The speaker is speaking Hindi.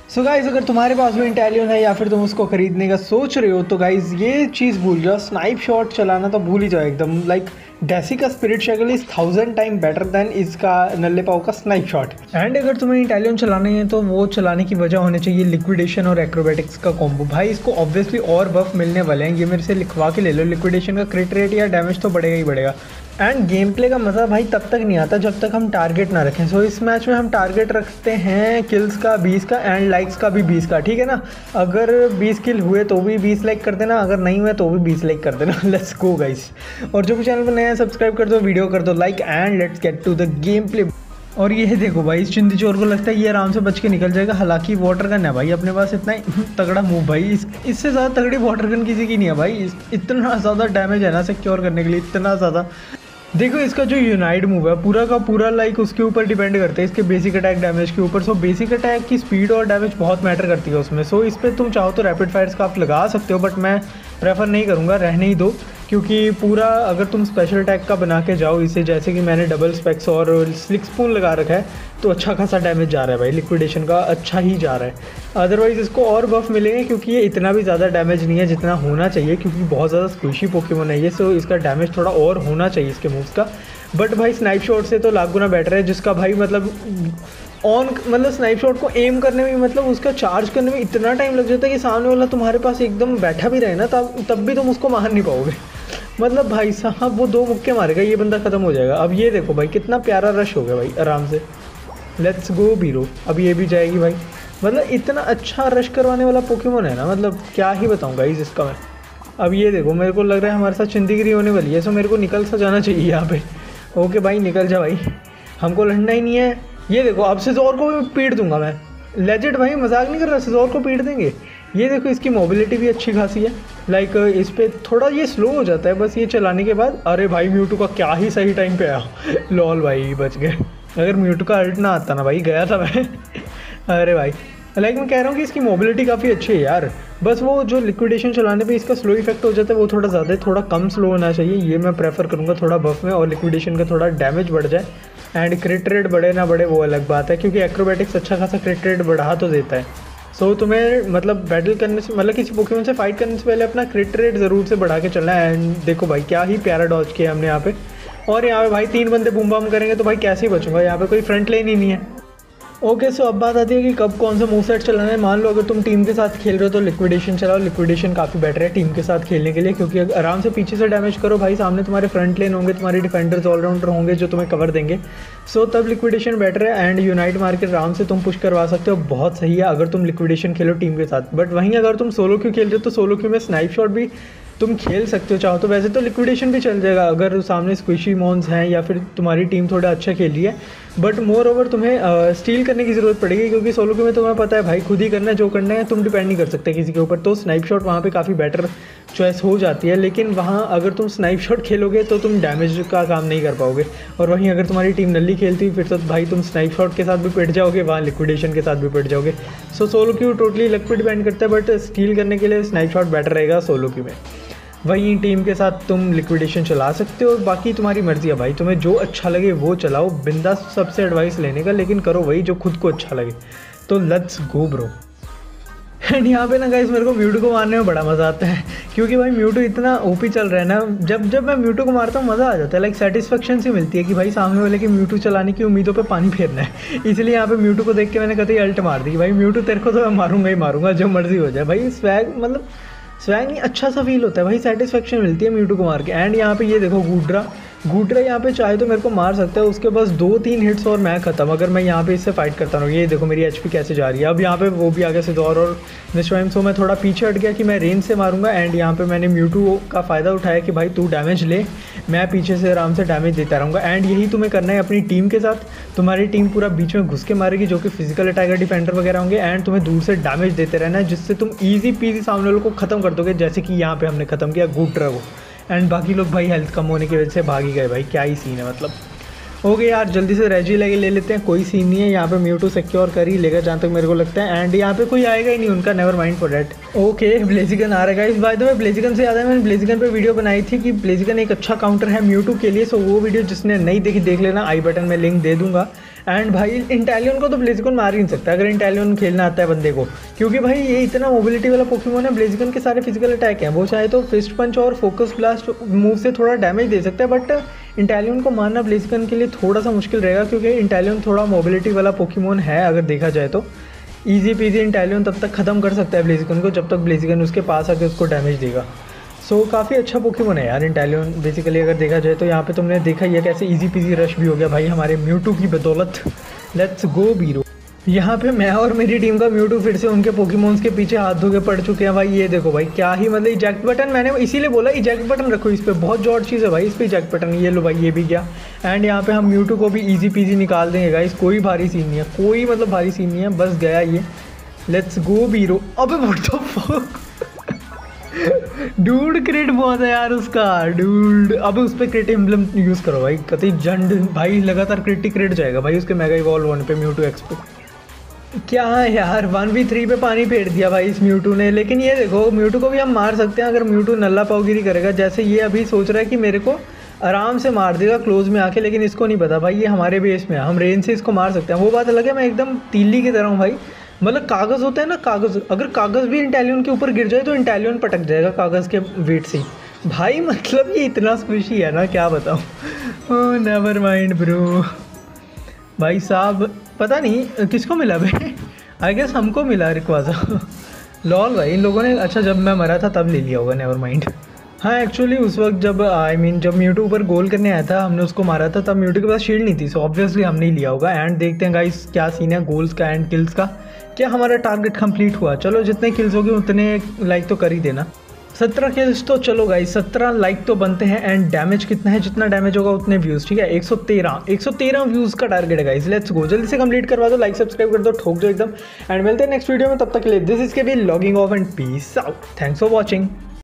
सो गाइज़ अगर तुम्हारे पास भी इंटेलियन है या फिर तुम उसको खरीदने का सोच रहे हो तो गाइज़ ये चीज़ भूल जाओ, स्नाइप शॉट चलाना तो भूल ही जाओ एकदम। लाइक डेसी का स्पिरिट शगल इज़ 1000 टाइम बेटर देन इसका नल्ले पाव का स्नाइप शॉट। एंड अगर तुम्हें इंटेलियन चलाने हैं तो वो चलाने की वजह होनी चाहिए लिक्विडेशन और एक्रोबेटिक्स का कॉम्बो। भाई इसको ऑब्वियसली और बफ मिलने वाले हैं, ये मेरे से लिखवा के ले लो। लिक्विडेशन का क्रिट रेट या डैमेज तो बढ़ेगा ही बढ़ेगा। एंड गेम प्ले का मज़ा भाई तब तक नहीं आता जब तक हम टारगेट ना रखें। सो इस मैच में हम टारगेट रखते हैं किल्स का 20 का एंड लाइक्स का भी 20 का, ठीक है ना। अगर 20 किल हुए तो भी 20 लाइक कर देना, अगर नहीं हुए तो भी 20 लाइक कर देना। Let's go guys. और जो भी चैनल पर नया है सब्सक्राइब कर दो, वीडियो कर दो like and let's get to the game play. और ये देखो भाई इस चिंदी चोर को लगता है ये आराम से बच के निकल जाएगा, हालांकि वाटर गन है भाई अपने पास। इतना तगड़ा मूव भाई, इससे ज़्यादा तगड़ी वाटर गन किसी की नहीं है भाई। इतना ज़्यादा डैमेज है ना सिक्योर करने के लिए, इतना ज़्यादा। देखो इसका जो यूनाइट मूव है पूरा का पूरा लाइक उसके ऊपर डिपेंड करता है, इसके बेसिक अटैक डैमेज के ऊपर। सो बेसिक अटैक की स्पीड और डैमेज बहुत मैटर करती है उसमें। सो इस पर तुम चाहो तो रैपिड फायर्स का आप लगा सकते हो, बट मैं प्रेफर नहीं करूँगा, रहने ही दो। क्योंकि पूरा अगर तुम स्पेशल अटैक का बना के जाओ इसे, जैसे कि मैंने डबल स्पेक्स और स्लिक स्पून लगा रखा है, तो अच्छा खासा डैमेज जा रहा है भाई, लिक्विडेशन का अच्छा ही जा रहा है। अदरवाइज़ इसको और बफ मिलेंगे क्योंकि ये इतना भी ज़्यादा डैमेज नहीं है जितना होना चाहिए, क्योंकि बहुत ज़्यादा स्क्विशी पोकेमोन है ये। सो इसका डैमेज थोड़ा और होना चाहिए इसके मूव्स का। बट भाई स्नाइप शॉट से तो लाख गुना बेटर है, जिसका भाई मतलब स्नाइप शॉट को एम करने में, मतलब उसका चार्ज करने में इतना टाइम लग जाता है कि सामने वाला तुम्हारे पास एकदम बैठा भी रहे ना तब भी तुम उसको मार नहीं पाओगे। मतलब भाई साहब वो 2 मुक्के मारेगा ये बंदा ख़त्म हो जाएगा। अब ये देखो भाई कितना प्यारा रश हो गया भाई आराम से। लेट्स गो बीरो, अब ये भी जाएगी भाई। मतलब इतना अच्छा रश करवाने वाला पोकेमोन है ना, मतलब क्या ही बताऊँ गाइस इसका मैं। अब ये देखो मेरे को लग रहा है हमारे साथ चिंदीगिरी होने वाली है, सो मेरे को निकल सा जाना चाहिए यहाँ पे। ओके भाई निकल जा भाई, हमको लड़ना ही नहीं है। ये देखो अब सिजोर को भी पीट दूंगा मैं, लेजेंड भाई मजाक नहीं कर रहा, सिजोर को पीट देंगे। ये देखो इसकी मोबिलिटी भी अच्छी खासी है, लाइक इस पर थोड़ा ये स्लो हो जाता है बस ये चलाने के बाद। अरे भाई म्यूटू का क्या ही सही टाइम पे आया। लॉल भाई बच गए, अगर म्यूटू का अल्ट ना आता ना भाई गया था मैं। अरे भाई लाइक मैं कह रहा हूँ कि इसकी मोबिलिटी काफ़ी अच्छी है यार, बस वो जो लिक्विडेशन चलाने पे इसका स्लो इफेक्ट हो जाता है वो थोड़ा ज़्यादा है, थोड़ा कम स्लो होना चाहिए। ये मैं प्रेफर करूँगा थोड़ा बफ में, और लिक्विडेशन का थोड़ा डैमेज बढ़ जाए एंड क्रिट रेट बढ़े ना बढ़े वो अलग बात है, क्योंकि एक्रोबैटिक्स अच्छा खासा क्रिट रेट बढ़ा तो देता है। सो तुम्हें मतलब बैटल करने से, मतलब किसी पोकेमोन से फाइट करने से पहले अपना क्रिट रेट ज़रूर से बढ़ा के चलना है। एंड देखो भाई क्या ही प्यारा डॉज किया हमने यहाँ पे। और यहाँ पे भाई 3 बंदे बूम बम करेंगे तो भाई कैसे ही बचूंगा, यहाँ पे कोई फ्रंट लाइन ही नहीं है। ओके सो अब बात आती है कि कब कौन सा मूव सेट चलाना है। मान लो अगर तुम टीम के साथ खेल रहे हो तो लिक्विडेशन चलाओ, लिक्विडेशन काफ़ी बेटर है टीम के साथ खेलने के लिए, क्योंकि आराम से पीछे से डैमेज करो भाई, सामने तुम्हारे फ्रंट लेन होंगे, तुम्हारे डिफेंडर्स ऑलराउंडर होंगे जो तुम्हें कवर देंगे। सो तब लिक्विडेशन बेटर है। एंड यूनाइट मार के आराम से तुम पुश करवा सकते हो, बहुत सही है अगर तुम लिक्विडेशन खेलो टीम के साथ। बट वहीं अगर तुम सोलो क्यू खेल रहे हो तो सोलो क्यू में स्नाइप शॉट भी तुम खेल सकते हो चाहो तो, वैसे तो लिक्विडेशन भी चल जाएगा अगर सामने स्क्विशी मॉन्स हैं या फिर तुम्हारी टीम थोड़ा अच्छा खेल रही है। बट मोर ओवर तुम्हें स्टील करने की ज़रूरत पड़ेगी, क्योंकि सोलो क्यू में तुम्हें पता है भाई खुद ही करना है जो करना है, तुम डिपेंड नहीं कर सकते किसी के ऊपर। तो स्नाइप शॉट वहाँ पे काफ़ी बेटर चॉइस हो जाती है, लेकिन वहाँ अगर तुम स्नाइप शॉट खेलोगे तो तुम डैमेज का काम नहीं कर पाओगे। और वहीं अगर तुम्हारी टीम नल्ली खेलती फिर तो भाई तुम स्नाइप शॉट के साथ भी पिट जाओगे, वहाँ लिक्विडेशन के साथ भी पिट जाओगे। So solo queue totally luck पे डिपेंड करता है, बट स्टील करने के लिए स्नाइप शॉट बेटर रहेगा सोलो क्यू में। वहीं टीम के साथ तुम लिक्विडेशन चला सकते हो, बाकी तुम्हारी मर्जी है भाई, तुम्हें जो अच्छा लगे वो चलाओ, बिंदास सबसे एडवाइस लेने का, लेकिन करो वही जो खुद को अच्छा लगे। तो लेट्स गो ब्रो। एंड यहाँ पे ना गाइस मेरे को म्यूटू को मारने में बड़ा मज़ा आता है, क्योंकि भाई म्यूटू इतना ओपी चल रहा है ना, जब मैं म्यूटू को मारता हूँ मज़ा आ जाता है, लाइक सेटिस्फेक्शन सी मिलती है कि भाई सामने वाले की म्यूटू चलाने की उम्मीदों पे पानी फेरना है। इसलिए यहाँ पे म्यूटू को देख के मैंने कतई अल्ट मार दी कि भाई म्यूटू तेरे को तो मैं मारूंगा ही मारूंगा जो मर्जी हो जाए भाई। स्वैग मतलब स्वैग नहीं अच्छा सा फील होता है भाई, सेटिस्फेक्शन मिलती है म्यूटू को मार के। एंड यहाँ पे ये देखो गूड्रा यहाँ पे चाहे तो मेरे को मार सकता है, उसके पास 2-3 हिट्स और मैं ख़त्म, अगर मैं यहाँ पे इससे फाइट करता हूँ। ये देखो मेरी एचपी कैसे जा रही है। अब यहाँ पे वो भी आ गया सिदोर और निश्वाइम, सो मैं थोड़ा पीछे हट गया कि मैं रेंज से मारूंगा। एंड यहाँ पे मैंने म्यूटू का फ़ायदा उठाया कि भाई तू डैमेज ले, मैं पीछे से आराम से डैमेज देता रहूँगा। एंड यही तुम्हें करना है अपनी टीम के साथ, तुम्हारी टीम पूरा बीच में घुस के मारेगी जो कि फिजिकल अटैकर डिफेंडर वगैरह होंगे, एंड तुम्हें दूर से डैमेज देते रहना है, जिससे तुम ईजी पीजी सामने वालों को ख़त्म कर दोगे, जैसे कि यहाँ पे हमने ख़त्म किया गूड्रा को। एंड बाकी लोग भाई हेल्थ कम होने की वजह से भाग ही गए भाई, क्या ही सीन है मतलब। ओके यार जल्दी से रेजी ले लेते हैं, कोई सीन नहीं है यहाँ पे, म्यूटू सिक्योर कर ही लेगा जहाँ तक मेरे को लगता है। एंड यहाँ पे कोई आएगा ही नहीं उनका, never mind for that. Okay ब्लेजिगन आ रहा है इस बाय द वे। ब्लेजिगन से याद है मैंने ब्लेजिगन पे वीडियो बनाई थी कि ब्लेजिगन एक अच्छा काउंटर है म्यूटू के लिए, सो वो वीडियो जिसने नहीं देखी देख लेना, आई बटन में लिंक दे दूंगा। एंड भाई इंटेलियन को तो ब्लेजिकन मार ही नहीं सकता अगर इंटेलियन खेलना आता है बंदे को, क्योंकि भाई ये इतना मोबिलिटी वाला पोकेमोन है। ब्लेजिकन के सारे फिजिकल अटैक हैं, वो चाहे तो फिस्ट पंच और फोकस ब्लास्ट मूव से थोड़ा डैमेज दे सकता है, बट इंटेलियन को मारना ब्लेजिकन के लिए थोड़ा सा मुश्किल रहेगा, क्योंकि इंटेलियन थोड़ा मोबिलिटी वाला पोकेमोन है अगर देखा जाए तो। ईजी पीजी इंटेलियन तब तक ख़त्म कर सकता है ब्लेजिकन को जब तक ब्लेजिकन उसके पास आके उसको डैमेज देगा। सो काफ़ी अच्छा पोकेमोन है यार इंटेलियन बेसिकली अगर देखा जाए तो। यहाँ पे तुमने देखा ही है कैसे इजी पीजी रश भी हो गया भाई हमारे म्यूटू की बदौलत। लेट्स गो बीरो। यहाँ पे मैं और मेरी टीम का म्यूटू फिर से उनके पोकेमोन्स के पीछे हाथ धो के पड़ चुके हैं भाई। ये देखो भाई क्या ही मतलब इजेक्ट बटन, मैंने इसीलिए बोला इजेक्ट बटन रखो इस पर, बहुत जॉड चीज़ है भाई इस पर इजेक्ट बटन। ये लो भाई ये भी गया। एंड यहाँ पे हम म्यूटू को भी ईजी पीजी निकाल देंगे गाइस, कोई भारी सीन नहीं है, कोई मतलब भारी सीन नहीं है, बस गया ये। लेट्स गो बीरो। अबे what the fuck dude, crit बहुत है यार उसका डूड। अब उस पर क्रिट एम्ब्लम यूज़ करो भाई, कतई जंड भाई लगातार क्रिट जाएगा भाई उसके मेगा इवॉल्व होने पे म्यूटू एक्स पे। क्या है यार 1v3 पे पानी फेर दिया भाई इस म्यूटू ने। लेकिन ये देखो म्यूटू को भी हम मार सकते हैं अगर म्यूटू नल्ला पावगिरी करेगा, जैसे ये अभी सोच रहा है कि मेरे को आराम से मार देगा क्लोज में आके, लेकिन इसको नहीं पता भाई ये हमारे बेस में है, हम रेंज से इसको मार सकते हैं। वो बात अलग है मैं एकदम तीली की तरह हूँ भाई, मतलब कागज़ होता है ना कागज़, अगर कागज़ भी इंटेलियन के ऊपर गिर जाए तो इंटेलियन पटक जाएगा कागज़ के वेट से भाई। मतलब ये इतना स्क्विशी है ना क्या बताऊँ। Oh never mind bro. भाई साहब पता नहीं किसको मिला भाई, आई गेस हमको मिला रिक्वाजा। लॉल भाई इन लोगों ने, अच्छा जब मैं मरा था तब ले लिया होगा, नेवर माइंड। हाँ एक्चुअली उस वक्त जब जब म्यूटू ऊपर गोल करने आया था हमने उसको मारा था, तब म्यूटू के पास शील्ड नहीं थी, सो ऑब्वियसली हमने ही लिया होगा। एंड देखते हैं गाइस क्या सीन है गोल्स का एंड किल्स का, क्या हमारा टारगेट कंप्लीट हुआ। चलो जितने किल्स होंगे उतने लाइक तो कर ही देना। 17 किल्स तो चलो गाइस 17 लाइक तो बनते हैं। एंड डैमेज कितना है, जितना डैमेज होगा उतने व्यूज़, ठीक है 113 व्यूज़ का टारगेट है गाइस। लेट्स गो जल्दी से कंप्लीट करवा दो, लाइक सब्सक्राइब कर दो, ठोक दो एकदम। एंड मिलते हैं नेक्स्ट वीडियो में, तब तक के लिए this is K B logging off and peace out. Thanks for watching.